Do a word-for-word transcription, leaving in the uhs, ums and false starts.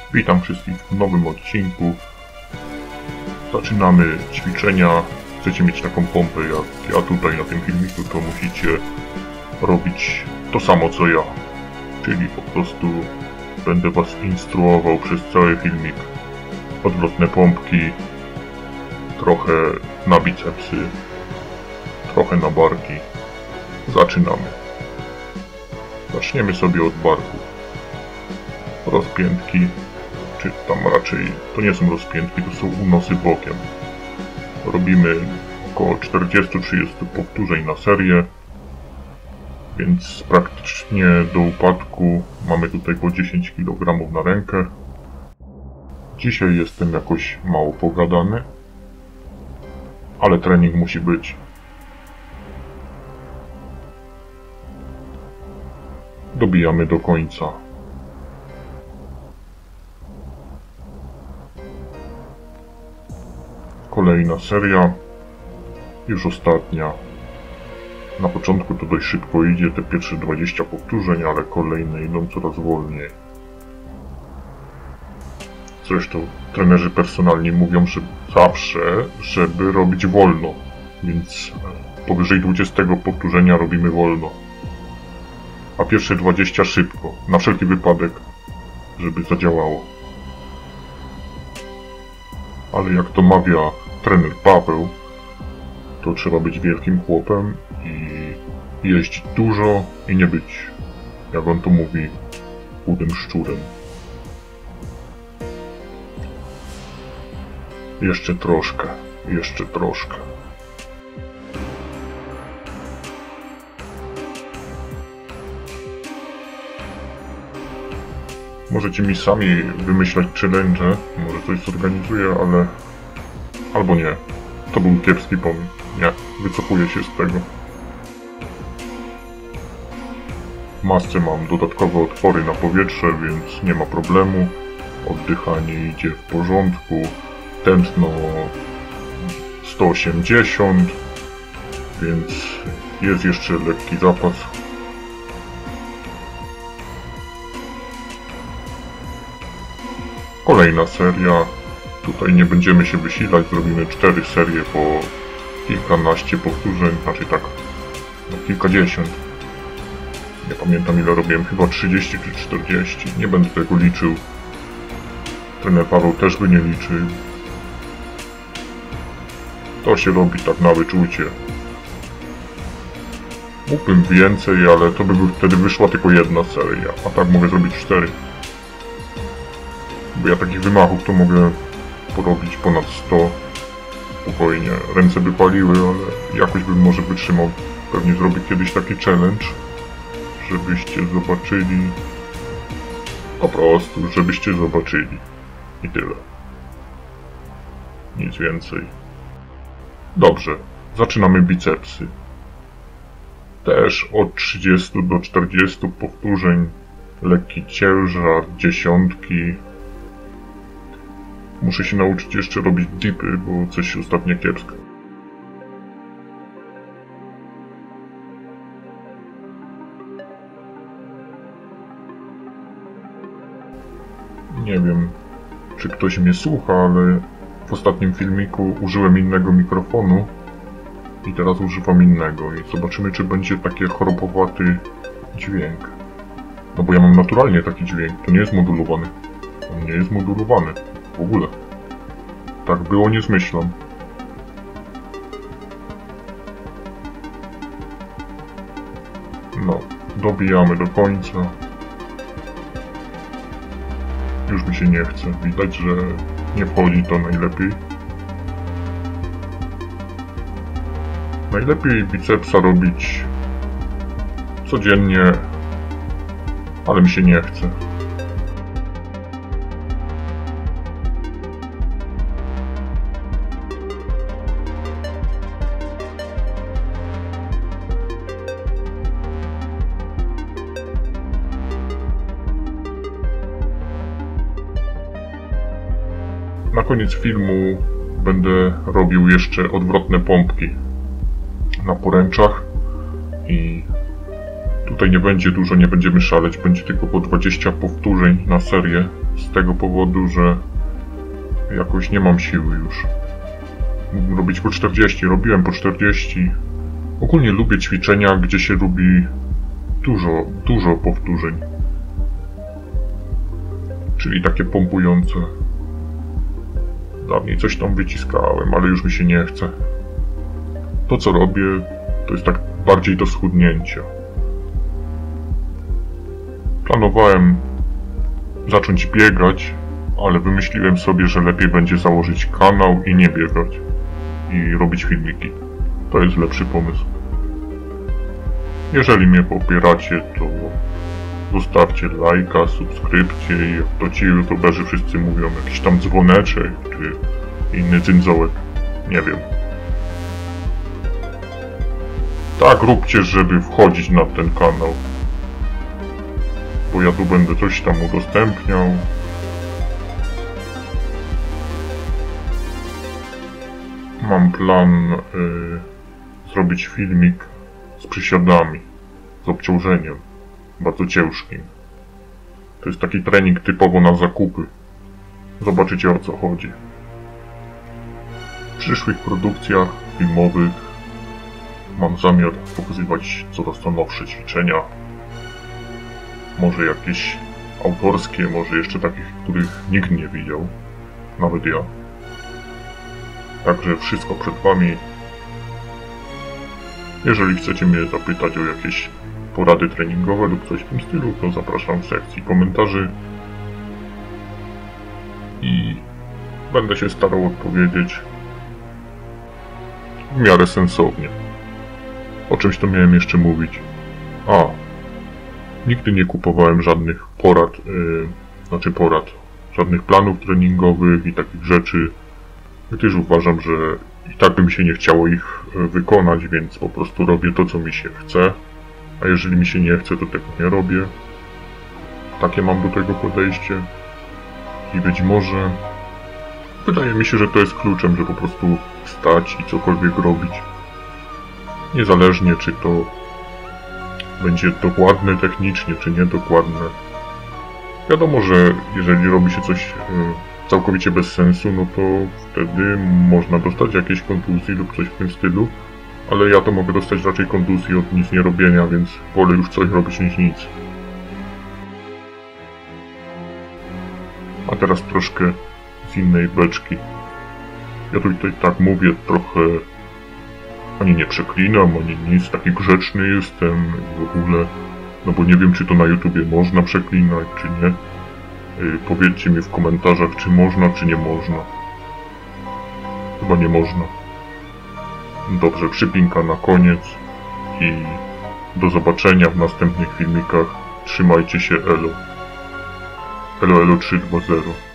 Witam wszystkich w nowym odcinku. Zaczynamy ćwiczenia. Chcecie mieć taką pompę jak ja tutaj na tym filmiku, to musicie robić to samo co ja. Czyli po prostu będę was instruował przez cały filmik. Odwrotne pompki, trochę na bicepsy, trochę na barki. Zaczynamy. Zaczniemy sobie od barków. Rozpiętki, czy tam raczej to nie są rozpiętki, to są unosy bokiem. Robimy około czterdzieści do trzydziestu powtórzeń na serię, więc praktycznie do upadku mamy tutaj po dziesięć kilogramów na rękę. Dzisiaj jestem jakoś mało pogadany, ale trening musi być. Dobijamy do końca. Kolejna seria, już ostatnia. Na początku to dość szybko idzie, te pierwsze dwadzieścia powtórzeń, ale kolejne idą coraz wolniej. Zresztą trenerzy personalni mówią, że zawsze, żeby robić wolno, więc powyżej dwudziestego powtórzenia robimy wolno. A pierwsze dwadzieścia szybko, na wszelki wypadek, żeby zadziałało. Ale jak to mawia trener Paweł, to trzeba być wielkim chłopem i jeść dużo i nie być, jak on to mówi, chudym szczurem. Jeszcze troszkę, jeszcze troszkę. Możecie mi sami wymyślać challenge, może coś zorganizuję, ale... albo nie. To był kiepski pomysł. Nie, wycofuję się z tego. W masce mam dodatkowe otwory na powietrze, więc nie ma problemu. Oddychanie idzie w porządku. Tętno sto osiemdziesiąt, więc jest jeszcze lekki zapas. Kolejna seria. Tutaj nie będziemy się wysilać, zrobimy cztery serie po kilkanaście powtórzeń, znaczy tak, no kilkadziesiąt. Nie pamiętam ile robiłem, chyba trzydzieści czy czterdzieści, nie będę tego liczył. Trener Paweł też by nie liczył. To się robi tak na wyczucie. Mógłbym więcej, ale to by wtedy wyszła tylko jedna seria, a tak mogę zrobić cztery. Bo ja takich wymachów to mogę porobić ponad sto. Spokojnie, ręce by paliły, ale jakoś bym może wytrzymał. Pewnie zrobię kiedyś taki challenge, żebyście zobaczyli. Po prostu, żebyście zobaczyli. I tyle. Nic więcej. Dobrze, zaczynamy bicepsy. Też od trzydziestu do czterdziestu powtórzeń. Lekki ciężar, dziesiątki. Muszę się nauczyć jeszcze robić dipy, bo coś ostatnio kiepsko. Nie wiem, czy ktoś mnie słucha, ale w ostatnim filmiku użyłem innego mikrofonu i teraz używam innego i zobaczymy, czy będzie taki chorobowaty dźwięk. No bo ja mam naturalnie taki dźwięk, to nie jest modulowany. On nie jest modulowany. W ogóle. Tak było, nie zmyślam. No, dobijamy do końca. Już mi się nie chce. Widać, że nie wchodzi to najlepiej. Najlepiej bicepsa robić codziennie, ale mi się nie chce. Na koniec filmu będę robił jeszcze odwrotne pompki na poręczach i Tutaj nie będzie dużo, nie będziemy szaleć, będzie tylko po dwadzieścia powtórzeń na serię. Z tego powodu, że jakoś nie mam siły już. Mógłbym robić po czterdzieści, robiłem po czterdzieści. Ogólnie lubię ćwiczenia, gdzie się robi dużo, dużo powtórzeń. Czyli takie pompujące. Dawniej coś tam wyciskałem, ale już mi się nie chce. To co robię, to jest tak bardziej do schudnięcia. Planowałem zacząć biegać, ale wymyśliłem sobie, że lepiej będzie założyć kanał i nie biegać. I robić filmiki. To jest lepszy pomysł. Jeżeli mnie popieracie, to zostawcie lajka, subskrypcję i jak to ci youtuberzy wszyscy mówią, jakiś tam dzwoneczek, czy inny cyndzołek. Nie wiem. Tak róbcie, żeby wchodzić na ten kanał. Bo ja tu będę coś tam udostępniał. Mam plan y, zrobić filmik z przysiadami, z obciążeniem, bardzo ciężkim. To jest taki trening typowo na zakupy. Zobaczycie, o co chodzi. W przyszłych produkcjach filmowych mam zamiar pokazywać coraz to nowsze ćwiczenia. Może jakieś autorskie, może jeszcze takich, których nikt nie widział. Nawet ja. Także wszystko przed wami. Jeżeli chcecie mnie zapytać o jakieś porady treningowe lub coś w tym stylu, to zapraszam w sekcji komentarzy. I będę się starał odpowiedzieć w miarę sensownie. O czymś to miałem jeszcze mówić. A, nigdy nie kupowałem żadnych porad, yy, znaczy porad, żadnych planów treningowych i takich rzeczy, gdyż uważam, że i tak by mi się nie chciało ich wykonać, więc po prostu robię to, co mi się chce, a jeżeli mi się nie chce, to tego nie robię. Takie mam do tego podejście i być może wydaje mi się, że to jest kluczem, że po prostu wstać i cokolwiek robić. Niezależnie, czy to będzie dokładne technicznie, czy niedokładne. Wiadomo, że jeżeli robi się coś całkowicie bez sensu, no to wtedy można dostać jakieś kontuzji lub coś w tym stylu, ale ja to mogę dostać raczej kontuzji od nic nie robienia, więc wolę już coś robić niż nic. A teraz troszkę z innej beczki. Ja tutaj tak mówię trochę, ani nie przeklinam, ani nic, taki grzeczny jestem w ogóle, no bo nie wiem, czy to na YouTubie można przeklinać, czy nie. Yy, powiedzcie mi w komentarzach, czy można, czy nie można. Chyba nie można. Dobrze, przypinka na koniec i do zobaczenia w następnych filmikach. Trzymajcie się, elo. Elo, elo trzy dwa zero.